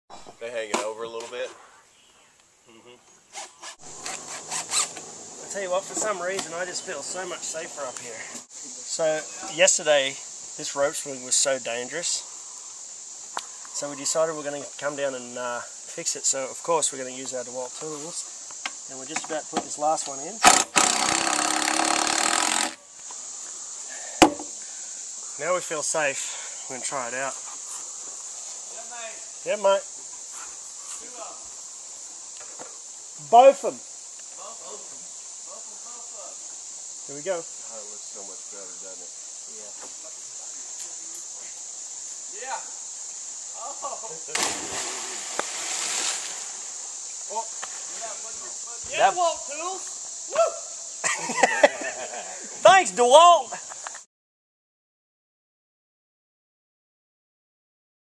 They hang it over a little bit. I tell you what, for some reason I just feel so much safer up here. So yesterday this rope swing was so dangerous, so we decided we're going to come down and fix it. So of course we're going to use our DeWalt tools, and we're just about to put this last one in. Now we feel safe. We're going to try it out. Yeah, mate. Both of them. Here we go. Oh, it looks so much better, doesn't it? Yeah. Yeah. Oh. Yeah, DeWalt tools. Woo! Thanks, DeWalt.